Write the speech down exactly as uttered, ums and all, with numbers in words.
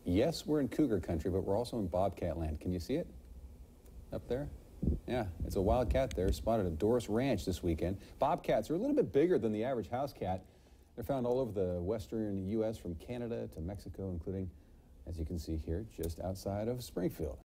Yes, we're in cougar country, but we're also in bobcat land. Can you see it up there? Yeah, it's a wild cat there, spotted at Dorris Ranch this weekend. Bobcats are a little bit bigger than the average house cat. They're found all over the western U S from Canada to Mexico, including, as you can see here, just outside of Springfield.